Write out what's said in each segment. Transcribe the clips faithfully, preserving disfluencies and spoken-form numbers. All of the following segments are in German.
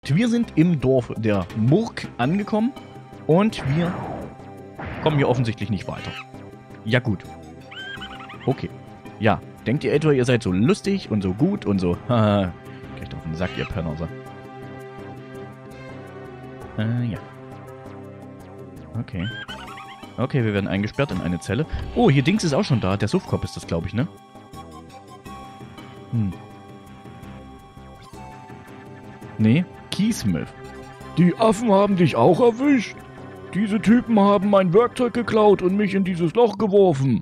Wir sind im Dorf der Murk angekommen und wir kommen hier offensichtlich nicht weiter. Ja gut. Okay. Ja, denkt ihr etwa, ihr seid so lustig und so gut und so... Haha, kriegt auf den Sack, ihr Penner. So. Äh, ja. Okay. Okay, wir werden eingesperrt in eine Zelle. Oh, hier Dings ist auch schon da. Der Suffkopf ist das, glaube ich, ne? Hm. Nee, Keysmith. Die Affen haben dich auch erwischt. Diese Typen haben mein Werkzeug geklaut und mich in dieses Loch geworfen.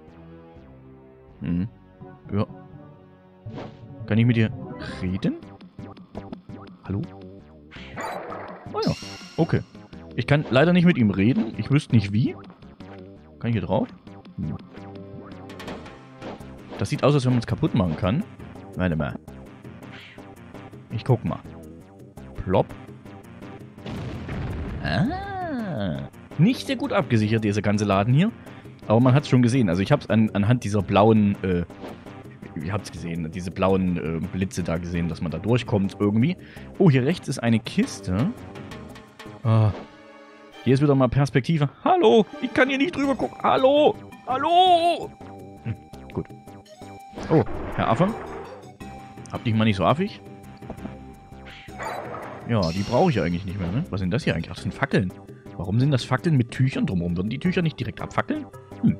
Hm. Ja. Kann ich mit dir reden? Hallo? Ah ja, okay. Ich kann leider nicht mit ihm reden. Ich wüsste nicht wie. Kann ich hier drauf? Hm. Das sieht aus, als wenn man es kaputt machen kann. Warte mal. Ich guck mal. Plopp. Ah. Nicht sehr gut abgesichert, dieser ganze Laden hier. Aber man hat es schon gesehen. Also ich habe es an, anhand dieser blauen, äh, ihr habt es gesehen, diese blauen äh, Blitze da gesehen, dass man da durchkommt irgendwie. Oh, hier rechts ist eine Kiste. Ah. Hier ist wieder mal Perspektive. Hallo, ich kann hier nicht drüber gucken. Hallo, hallo. Hm, gut. Oh, Herr Affe. Hab dich mal nicht so affig. Ja, die brauche ich eigentlich nicht mehr, ne? Was sind das hier eigentlich? Ach, das sind Fackeln. Warum sind das Fackeln mit Tüchern drumherum? Würden die Tücher nicht direkt abfackeln? Hm.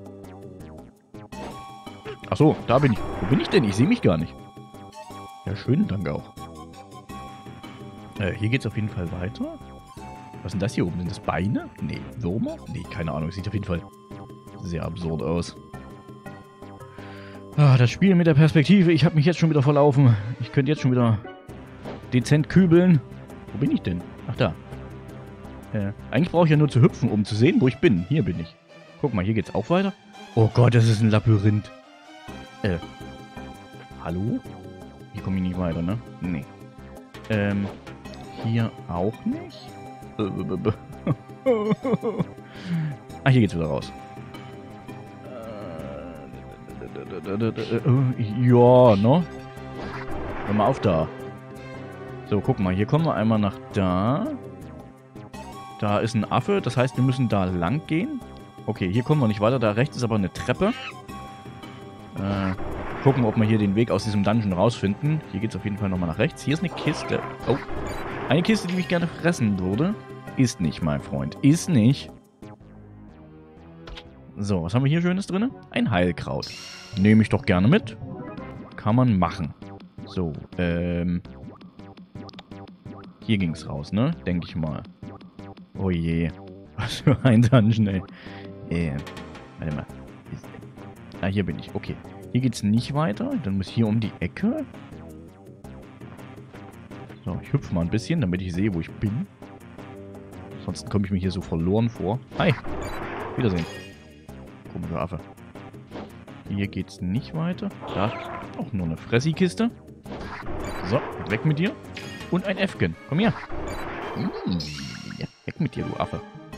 Ach so, da bin ich. Wo bin ich denn? Ich sehe mich gar nicht. Ja, schön, danke auch. Äh, hier geht's auf jeden Fall weiter. Was sind das hier oben? Sind das Beine? Nee, Würmer? Nee, keine Ahnung. Sieht auf jeden Fall sehr absurd aus. Ah, das Spiel mit der Perspektive. Ich habe mich jetzt schon wieder verlaufen. Ich könnte jetzt schon wieder dezent kübeln. Wo bin ich denn? Ach, da. Äh, eigentlich brauche ich ja nur zu hüpfen, um zu sehen, wo ich bin. Hier bin ich. Guck mal, hier geht's auch weiter. Oh Gott, das ist ein Labyrinth. Äh. Hallo? Hier komme ich nicht weiter, ne? Nee. Ähm. Hier auch nicht? Ah, hier geht's wieder raus. Ja, ne? Hör mal auf da. So, guck mal, hier kommen wir einmal nach da. Da ist ein Affe, das heißt, wir müssen da lang gehen. Okay, hier kommen wir nicht weiter, da rechts ist aber eine Treppe. Äh, gucken, ob wir hier den Weg aus diesem Dungeon rausfinden. Hier geht's auf jeden Fall nochmal nach rechts. Hier ist eine Kiste. Oh, eine Kiste, die mich gerne fressen würde. Ist nicht, mein Freund. Ist nicht. So, was haben wir hier Schönes drin? Ein Heilkraut. Nehme ich doch gerne mit. Kann man machen. So, ähm... hier ging's raus, ne? Denke ich mal. Oh je. Was für ein Dungeon, ey. Äh, warte mal. Ah, hier bin ich. Okay. Hier geht's nicht weiter. Dann muss hier um die Ecke. So, ich hüpfe mal ein bisschen, damit ich sehe, wo ich bin. Ansonsten komme ich mir hier so verloren vor. Hi. Wiedersehen. Komischer Affe. Hier geht's nicht weiter. Da auch nur eine Fressi-Kiste. So, weg mit dir. Und ein Äffchen. Komm her. Mmh, ja, weg mit dir, du Affe.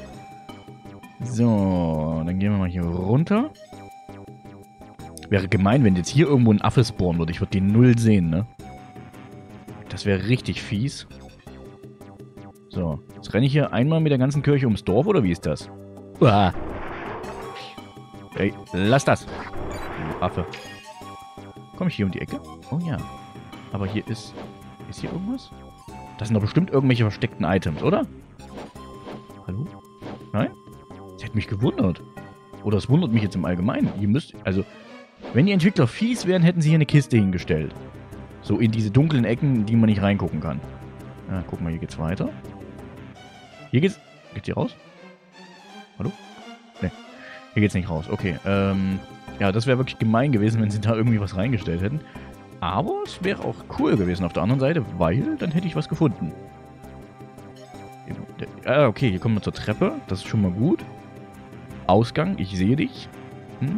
So, dann gehen wir mal hier runter. Wäre gemein, wenn jetzt hier irgendwo ein Affe spawnen würde. Ich würde den null sehen, ne? Das wäre richtig fies. So, jetzt renne ich hier einmal mit der ganzen Kirche ums Dorf, oder wie ist das? Uah. Ey, lass das. Du Affe. Komm ich hier um die Ecke? Oh ja. Aber hier ist... Ist hier irgendwas? Das sind doch bestimmt irgendwelche versteckten Items, oder? Hallo? Nein? Das hätte mich gewundert. Oder es wundert mich jetzt im Allgemeinen. Ihr müsst... Also, wenn die Entwickler fies wären, hätten sie hier eine Kiste hingestellt. So in diese dunklen Ecken, in die man nicht reingucken kann. Ja, guck mal, hier geht's weiter. Hier geht's... Geht's hier raus? Hallo? Ne. Hier geht's nicht raus. Okay, ähm... ja, das wäre wirklich gemein gewesen, wenn sie da irgendwie was reingestellt hätten. Aber es wäre auch cool gewesen auf der anderen Seite, weil dann hätte ich was gefunden. Ah, okay, hier kommen wir zur Treppe. Das ist schon mal gut. Ausgang, ich sehe dich. Hm?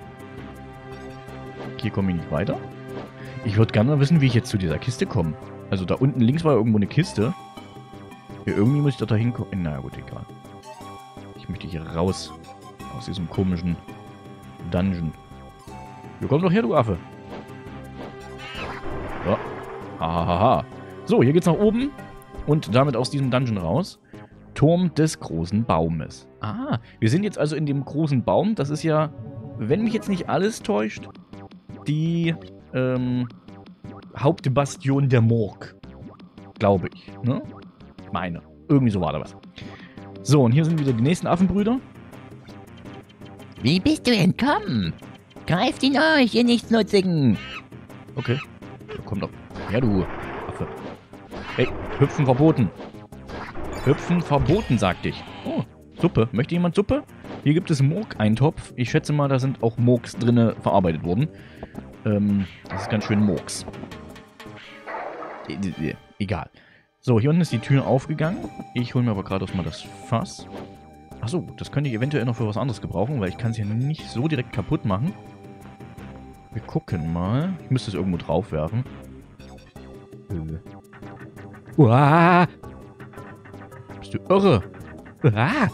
Hier komme ich nicht weiter. Ich würde gerne mal wissen, wie ich jetzt zu dieser Kiste komme. Also da unten links war irgendwo eine Kiste. Hier irgendwie muss ich doch da hinkommen. Na gut, egal. Ich möchte hier raus. Aus diesem komischen Dungeon. Hier komm doch her, du Affe. So. Hahaha. So, hier geht's nach oben. und damit aus diesem Dungeon raus. Turm des großen Baumes. Ah, wir sind jetzt also in dem großen Baum. Das ist ja, wenn mich jetzt nicht alles täuscht, die ähm, Hauptbastion der Morg. Glaube ich, ne? Meine. Irgendwie so war da was. So, und hier sind wieder die nächsten Affenbrüder. Wie bist du entkommen? Greift ihn euch, ihr Nichtsnutzigen! Okay. Ja, komm doch. Ja, du Affe. Hey, hüpfen verboten. Hüpfen verboten, sagte ich. Oh, Suppe. Möchte jemand Suppe? Hier gibt es Murk-Eintopf. Ich schätze mal, da sind auch Murks drinne verarbeitet worden. Ähm, das ist ganz schön Murks. E egal. So, hier unten ist die Tür aufgegangen. Ich hole mir aber gerade mal das Fass. Achso, das könnte ich eventuell noch für was anderes gebrauchen, weil ich kann es hier nicht so direkt kaputt machen. Wir gucken mal. Ich müsste es irgendwo drauf werfen. Äh. Uah! Bist du irre? Ah!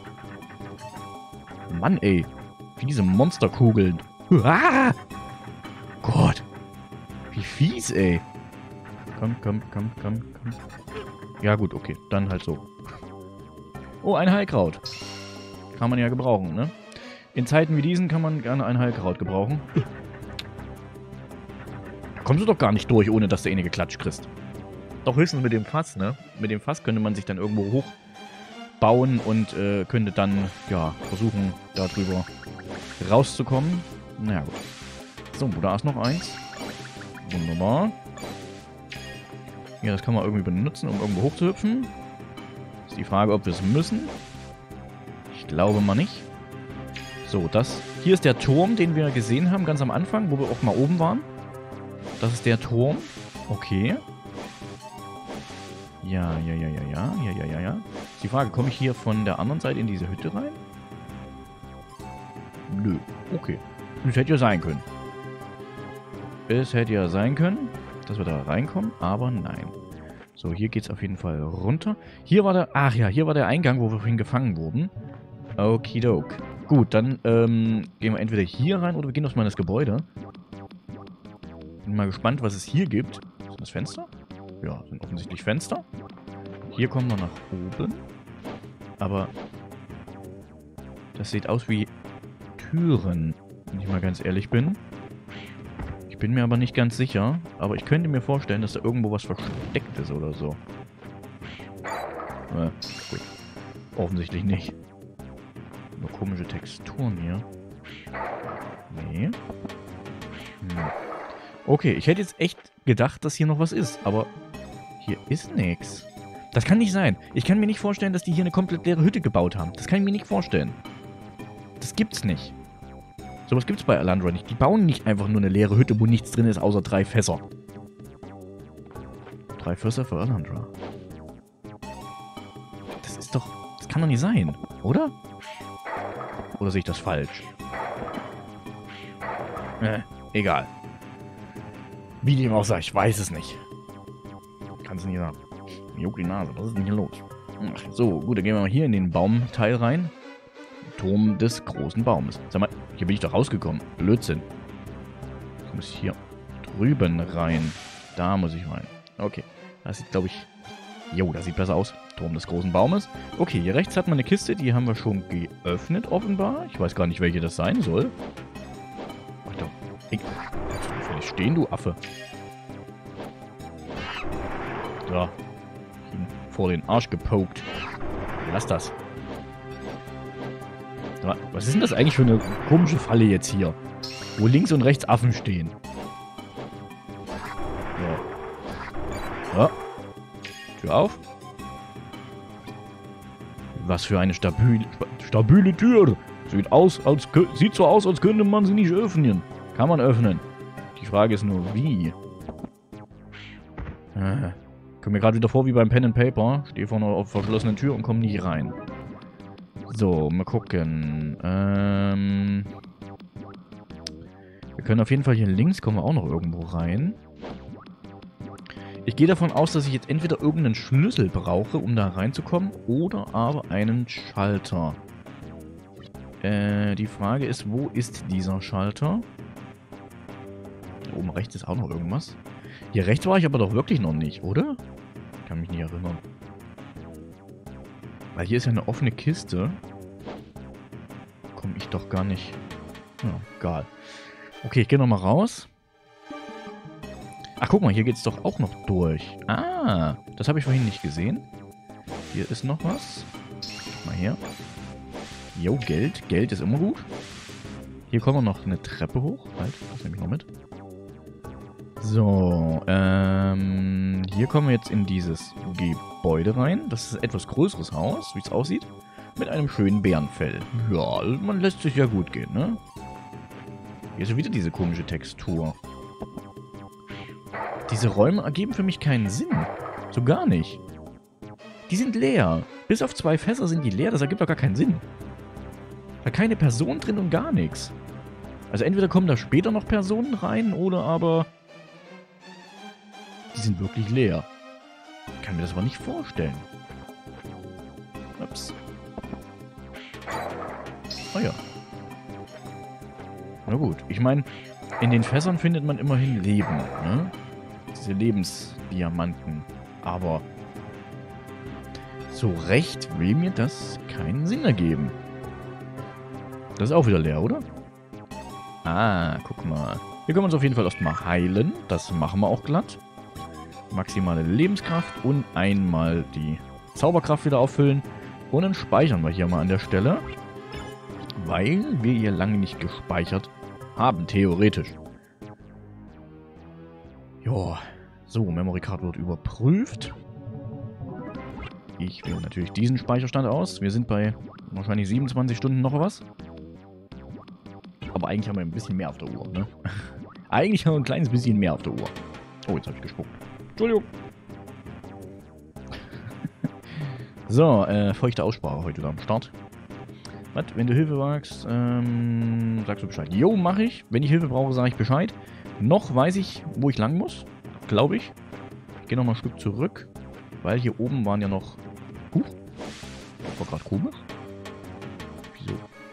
Mann, ey. Wie diese Monsterkugeln. Ah! Gott. Wie fies, ey. Komm, komm, komm, komm, komm. Ja gut, okay. Dann halt so. Oh, ein Heilkraut. Kann man ja gebrauchen, ne? In Zeiten wie diesen kann man gerne ein Heilkraut gebrauchen. Da kommst du doch gar nicht durch, ohne dass du eine geklatscht kriegst. Doch höchstens mit dem Fass, ne? Mit dem Fass könnte man sich dann irgendwo hochbauen und äh, könnte dann, ja, versuchen, da drüber rauszukommen. Naja, gut. So, da ist noch eins. Wunderbar. Ja, das kann man irgendwie benutzen, um irgendwo hochzuhüpfen. Ist die Frage, ob wir es müssen. Ich glaube mal nicht. So, das... Hier ist der Turm, den wir gesehen haben, ganz am Anfang, wo wir auch mal oben waren. Das ist der Turm. Okay. Ja, ja, ja, ja, ja, ja, ja, ja, ja. Ist die Frage, komme ich hier von der anderen Seite in diese Hütte rein? Nö. Okay. Das hätte ja sein können. Es hätte ja sein können, dass wir da reinkommen, aber nein. So, hier geht es auf jeden Fall runter. Hier war der... Ach ja, hier war der Eingang, wo wir vorhin gefangen wurden. Okidok. Gut, dann ähm, gehen wir entweder hier rein oder wir gehen aus mal in das Gebäude. Bin mal gespannt, was es hier gibt. Sind das Fenster? Ja, sind offensichtlich Fenster. Hier kommen wir nach oben. Aber das sieht aus wie Türen, wenn ich mal ganz ehrlich bin. Ich bin mir aber nicht ganz sicher. Aber ich könnte mir vorstellen, dass da irgendwo was versteckt ist oder so. Äh, gut. Offensichtlich nicht. Nur komische Texturen hier. Nee. Hm. Okay, ich hätte jetzt echt gedacht, dass hier noch was ist. Aber hier ist nichts. Das kann nicht sein. Ich kann mir nicht vorstellen, dass die hier eine komplett leere Hütte gebaut haben. Das kann ich mir nicht vorstellen. Das gibt's nicht. Sowas gibt's bei Alandra nicht. Die bauen nicht einfach nur eine leere Hütte, wo nichts drin ist, außer drei Fässer. Drei Fässer für Alandra. Das ist doch... Das kann doch nicht sein, oder? Oder sehe ich das falsch? Äh, egal. Wie dem auch sei, ich weiß es nicht. Kannst du nicht sagen. Juckt die Nase, was ist denn hier los? Ach, so, gut, dann gehen wir mal hier in den Baumteil rein. Turm des großen Baumes. Sag mal, hier bin ich doch rausgekommen. Blödsinn. Ich muss hier drüben rein. Da muss ich rein. Okay. Das sieht, glaube ich... Jo, das sieht besser aus. Turm des großen Baumes. Okay, hier rechts hat man eine Kiste. Die haben wir schon geöffnet, offenbar. Ich weiß gar nicht, welche das sein soll. Ach doch. Ich... Nicht stehen, du Affe. So. Ihn vor den Arsch gepokt. Lass das. Was ist denn das eigentlich für eine komische Falle jetzt hier? Wo links und rechts Affen stehen. So. So. Tür auf. Was für eine stabile, stabile Tür. Sieht aus, als, sieht so aus, als könnte man sie nicht öffnen. Kann man öffnen. Die Frage ist nur, wie? Äh, komme mir gerade wieder vor wie beim Pen and Paper. Stehe vor einer verschlossenen Tür und komme nicht rein. So, mal gucken. Ähm, wir können auf jeden Fall hier links, kommen wir auch noch irgendwo rein. Ich gehe davon aus, dass ich jetzt entweder irgendeinen Schlüssel brauche, um da reinzukommen, oder aber einen Schalter. Äh, die Frage ist, wo ist dieser Schalter? Da oben rechts ist auch noch irgendwas. Hier rechts war ich aber doch wirklich noch nicht, oder? Kann mich nicht erinnern. Weil hier ist ja eine offene Kiste. Komme ich doch gar nicht... Ja, egal. Okay, ich gehe nochmal raus. Ach, guck mal, hier geht's doch auch noch durch. Ah, das habe ich vorhin nicht gesehen. Hier ist noch was. Mal her. Jo, Geld. Geld ist immer gut. Hier kommen wir noch eine Treppe hoch. Halt, das nehme ich noch mit. So, ähm... hier kommen wir jetzt in dieses Gebäude rein. Das ist ein etwas größeres Haus, wie es aussieht. Mit einem schönen Bärenfell. Ja, man lässt sich ja gut gehen, ne? Hier ist schon wieder diese komische Textur. Diese Räume ergeben für mich keinen Sinn. So gar nicht. Die sind leer. Bis auf zwei Fässer sind die leer. Das ergibt doch gar keinen Sinn. Da keine Person drin und gar nichts. Also entweder kommen da später noch Personen rein oder aber... die sind wirklich leer. Ich kann mir das aber nicht vorstellen. Ups. Oh ja. Na gut. Ich meine, in den Fässern findet man immerhin Leben, ne? Diese Lebensdiamanten. Aber so recht will mir das keinen Sinn ergeben. Das ist auch wieder leer, oder? Ah, guck mal. Hier können wir uns auf jeden Fall erstmal heilen. Das machen wir auch glatt. Maximale Lebenskraft und einmal die Zauberkraft wieder auffüllen. Und dann speichern wir hier mal an der Stelle. Weil wir hier lange nicht gespeichert haben, theoretisch. Joa. So, Memory Card wird überprüft. Ich wähle natürlich diesen Speicherstand aus. Wir sind bei wahrscheinlich siebenundzwanzig Stunden noch was. Aber eigentlich haben wir ein bisschen mehr auf der Uhr, ne? Eigentlich haben wir ein kleines bisschen mehr auf der Uhr. Oh, jetzt habe ich gespuckt. Entschuldigung. So, äh, feuchte Aussprache heute wieder am Start. Was? Wenn du Hilfe magst, ähm, sagst du Bescheid. Jo, mache ich. Wenn ich Hilfe brauche, sage ich Bescheid. Noch weiß ich, wo ich lang muss. Glaube ich. Ich gehe nochmal ein Stück zurück. Weil hier oben waren ja noch... Huch. Das war gerade komisch. Wieso?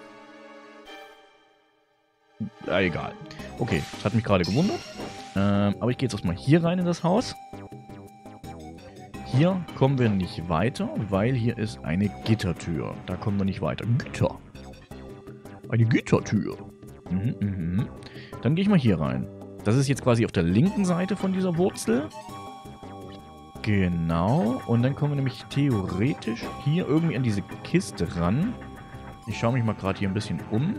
Ja, egal. Okay, das hat mich gerade gewundert. Ähm, aber ich gehe jetzt erstmal hier rein in das Haus. Hier kommen wir nicht weiter, weil hier ist eine Gittertür. Da kommen wir nicht weiter. Gitter. Eine Gittertür. Mhm, mhm. Dann gehe ich mal hier rein. Das ist jetzt quasi auf der linken Seite von dieser Wurzel. Genau. Und dann kommen wir nämlich theoretisch hier irgendwie an diese Kiste ran. Ich schaue mich mal gerade hier ein bisschen um.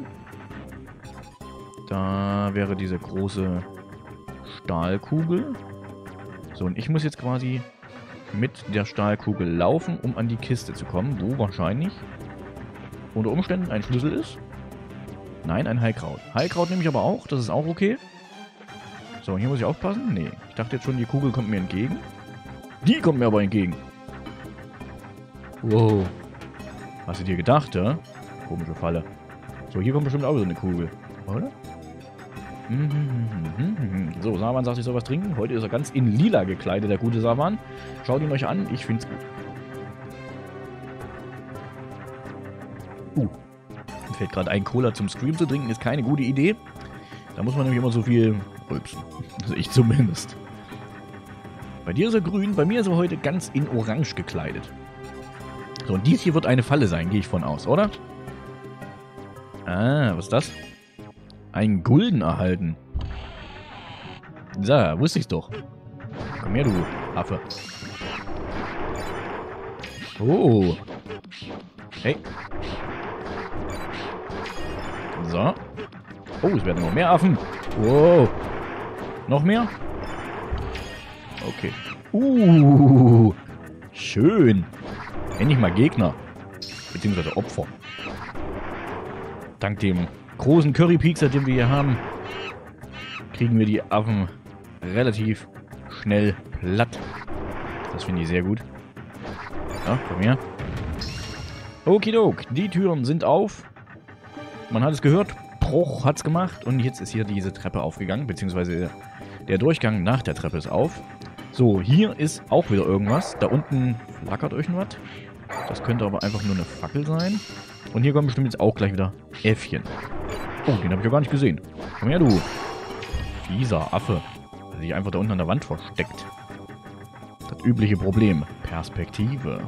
Da wäre diese große Stahlkugel. So, und ich muss jetzt quasi mit der Stahlkugel laufen, um an die Kiste zu kommen, wo wahrscheinlich unter Umständen ein Schlüssel ist. Nein, ein Heilkraut. Heilkraut nehme ich aber auch, das ist auch okay. So, hier muss ich aufpassen. Nee, ich dachte jetzt schon, die Kugel kommt mir entgegen. Die kommt mir aber entgegen. Wow. Hast du dir gedacht, ja? Komische Falle. So, hier kommt bestimmt auch so eine Kugel, oder? So, Savan sagt, ich soll was trinken. Heute ist er ganz in lila gekleidet, der gute Savan. Schaut ihn euch an, ich find's gut. Uh, mir fällt gerade ein, Cola zum Stream zu trinken, ist keine gute Idee. Da muss man nämlich immer so viel rülpsen. Also ich zumindest. Bei dir ist er grün, bei mir ist er heute ganz in orange gekleidet. So, und dies hier wird eine Falle sein, gehe ich von aus, oder? Ah, was ist das? Ein Gulden erhalten. So, wusste ich's doch. Komm her, du Affe. Oh. Hey. So. Oh, es werden noch mehr Affen. Wow. Noch mehr? Okay. Uh. Schön. Endlich mal Gegner. Beziehungsweise Opfer. Dank dem großen Currypiekser, den wir hier haben, kriegen wir die Affen relativ schnell platt. Das finde ich sehr gut. Ja, komm her. Okidok, die Türen sind auf. Man hat es gehört, Bruch hat's gemacht und jetzt ist hier diese Treppe aufgegangen, beziehungsweise der Durchgang nach der Treppe ist auf. So, hier ist auch wieder irgendwas. Da unten flackert irgendwas. Das könnte aber einfach nur eine Fackel sein. Und hier kommen bestimmt jetzt auch gleich wieder Äffchen. Oh, den habe ich ja gar nicht gesehen. Komm her, du. Fieser Affe. Der sich einfach da unten an der Wand versteckt. Das übliche Problem. Perspektive.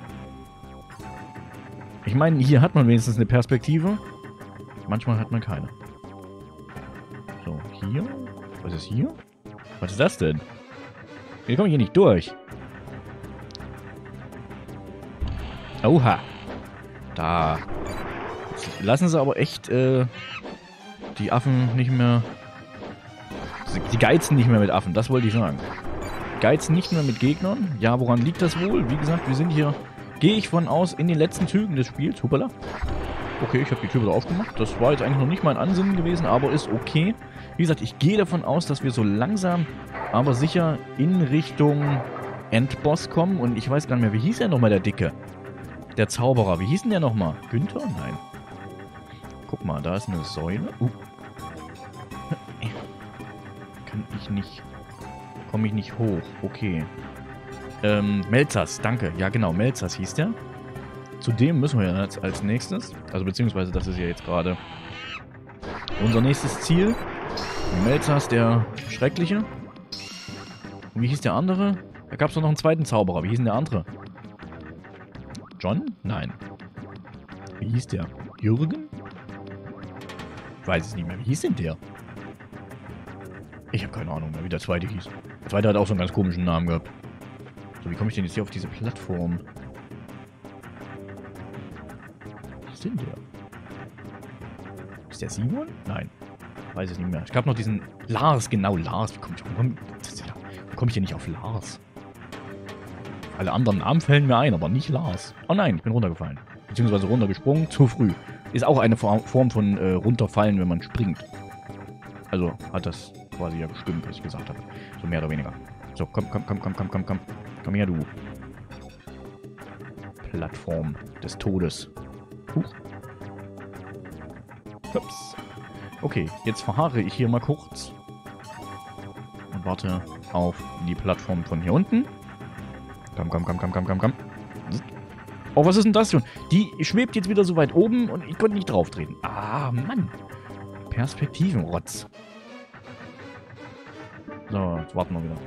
Ich meine, hier hat man wenigstens eine Perspektive. Manchmal hat man keine. So, hier. Was ist hier? Was ist das denn? Wir kommen hier nicht durch. Oha. Da. Jetzt lassen sie aber echt äh, die Affen nicht mehr... Die geizen nicht mehr mit Affen, das wollte ich sagen. Geizen nicht mehr mit Gegnern. Ja, woran liegt das wohl? Wie gesagt, wir sind hier, gehe ich von aus, in den letzten Zügen des Spiels. Hoppala. Okay, ich habe die Tür wieder aufgemacht. Das war jetzt eigentlich noch nicht mein Ansinnen gewesen, aber ist okay. Wie gesagt, ich gehe davon aus, dass wir so langsam, aber sicher in Richtung Endboss kommen. Und ich weiß gar nicht mehr, wie hieß der nochmal, der Dicke? Der Zauberer. Wie hieß denn der nochmal? Günther? Nein. Guck mal, da ist eine Säule. Uh. Kann ich nicht... Komme ich nicht hoch. Okay. Ähm, Melzas, danke. Ja genau, Melzas hieß der. Zudem müssen wir ja jetzt als nächstes, also beziehungsweise das ist ja jetzt gerade unser nächstes Ziel. Melzas, der Schreckliche. Und wie hieß der andere? Da gab es doch noch einen zweiten Zauberer. Wie hieß denn der andere? John? Nein. Wie hieß der? Jürgen? Ich weiß es nicht mehr. Wie hieß denn der? Ich habe keine Ahnung mehr, wie der zweite hieß. Der zweite hat auch so einen ganz komischen Namen gehabt. So, wie komme ich denn jetzt hier auf diese Plattform? Was ist denn der? Ist der Simon? Nein. Weiß es nicht mehr. Es gab noch diesen Lars, genau, Lars. Wie komme ich, wie komm ich denn nicht auf Lars? Alle anderen Namen fällen mir ein, aber nicht Lars. Oh nein, ich bin runtergefallen. Beziehungsweise runtergesprungen, zu früh. Ist auch eine Form von äh, runterfallen, wenn man springt. Also hat das quasi ja bestimmt, was ich gesagt habe. So mehr oder weniger. So, komm, komm, komm, komm, komm, komm, komm. Komm her, du. Plattform des Todes. Huch. Ups. Okay, jetzt verharre ich hier mal kurz. Und warte auf die Plattform von hier unten. Komm, komm, komm, komm, komm, komm, komm. Oh, was ist denn das schon? Die schwebt jetzt wieder so weit oben und ich konnte nicht drauf treten. Ah, Mann. Perspektivenrotz. So, jetzt warten wir wieder.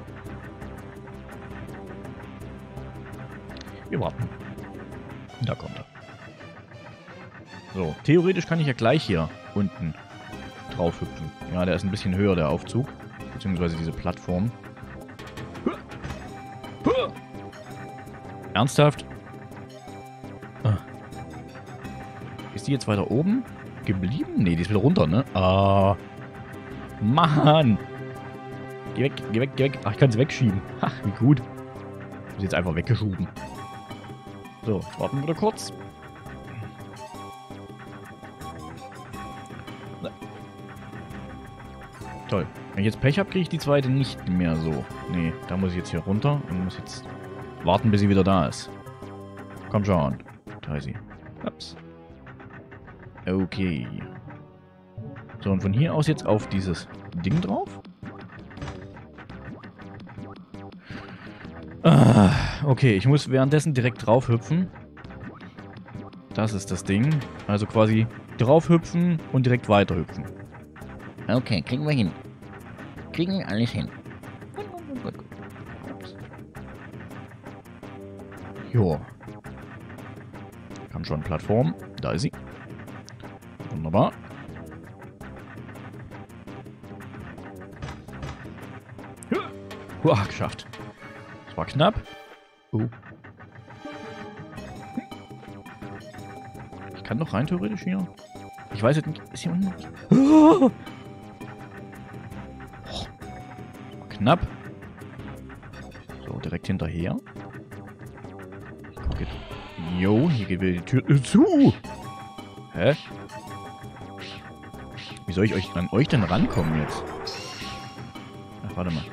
Wir warten. Da kommt er. So, theoretisch kann ich ja gleich hier unten drauf hüpfen. Ja, der ist ein bisschen höher, der Aufzug. Beziehungsweise diese Plattform. Ernsthaft? Ah. Ist die jetzt weiter oben geblieben? Ne, die ist wieder runter, ne? Ah. Mann. Geh weg, geh weg, geh weg. Ach, ich kann sie wegschieben. Ha, wie gut. Ich habe sie jetzt einfach weggeschoben. So, jetzt warten wir wieder kurz. Toll. Wenn ich jetzt Pech habe, kriege ich die zweite nicht mehr so. Nee, da muss ich jetzt hier runter und muss jetzt warten, bis sie wieder da ist. Komm schon. Da ist sie. Ups. Okay. So, und von hier aus jetzt auf dieses Ding drauf. Ah, okay, ich muss währenddessen direkt drauf hüpfen. Das ist das Ding. Also quasi drauf hüpfen und direkt weiter hüpfen. Okay, kriegen wir hin. Kriegen wir alles hin. Gut, gut, gut. Jo. Kam schon Plattform. Da ist sie. Wunderbar. Uah, geschafft. Das war knapp. Oh. Ich kann doch rein theoretisch hier. Ich weiß jetzt nicht. Ist hier unten? Oh. Knapp. So, direkt hinterher. Ich guck jetzt. Jo, hier geht wieder die Tür äh, zu. Hä? Wie soll ich euch an euch denn rankommen jetzt? Ach, warte mal.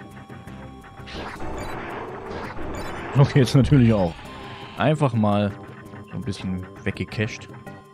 Okay, jetzt natürlich auch. Einfach mal so ein bisschen weggecached.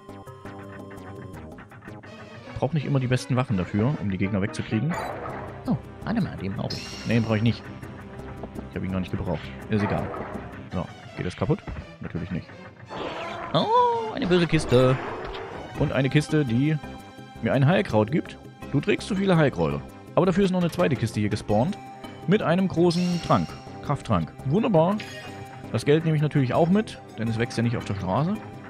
Brauche nicht immer die besten Waffen dafür, um die Gegner wegzukriegen. Oh, warte mal, den brauche ich. Ne, den brauche ich nicht. Ich habe ihn gar nicht gebraucht. Ist egal. So, geht das kaputt? Natürlich nicht. Oh, eine böse Kiste. Und eine Kiste, die mir ein Heilkraut gibt. Du trägst zu viele Heilkräuter. Aber dafür ist noch eine zweite Kiste hier gespawnt. Mit einem großen Trank. Krafttrank. Wunderbar. Das Geld nehme ich natürlich auch mit, denn es wächst ja nicht auf der Straße.